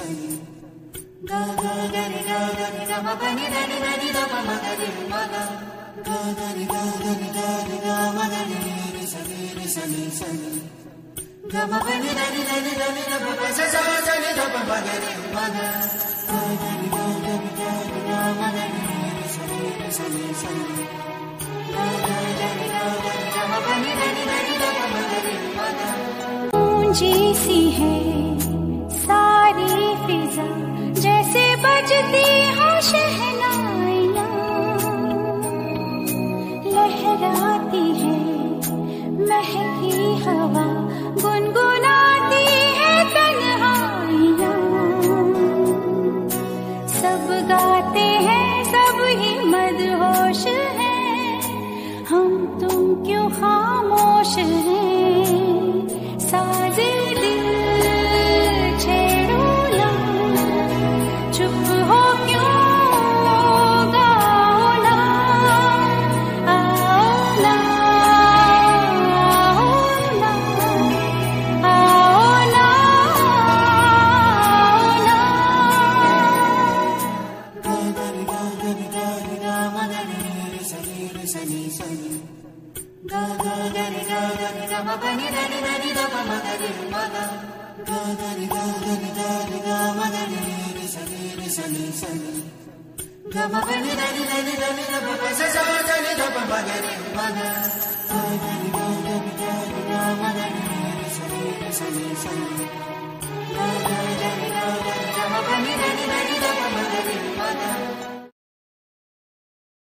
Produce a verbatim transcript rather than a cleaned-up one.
sani ga ga ga ni ga ga ni ga ma pa ni da ni da ni da pa ma ga ni ma ga ga ga ni ga ga ni ga ni ga ma ga ni ni sa ni ni sa ni sa ni ga ma pa ni da ni da ni da ni da pa sa sa sa ni da pa ma ga ni ma ga ga ga ni ga ga ni ga ni ga ma ga ni ni sa ni ni sa ni sa ni ga ga ga ni ga ga ni ga ma pa ni da ni da ni da pa ma ga ni ma ga ऊंची सी है सारी फिजा जैसे बजती हो शहनाइयाँ लहराती है महकी हवा गुनगुनाती है तन्हाइयाँ सब गाते हैं सब ही मदहोश हैं हम तुम क्यों खामोश हैं साजे दिल छेड़ो ना चुप हो क्यों गाओ ना आओ ना आओ ना आओ ना आओ ना ga ga ni ga ga ni ga ni ga ma ga ni ni sa ni ni sa ni sa ni ga ga ga ni ga ga ni ga ma pa ni da ni da ni da pa ma ga ni ma ga ga ga ni ga ga ni ga ni ga ma ga ni ni sa ni ni sa ni sa ni ga ma pa ni da ni da ni da ni da pa sa sa sa ni da pa ma ga ni ma ga ga ga ni ga ga ni ga ni ga ma ga ni ni sa ni ni sa ni sa ni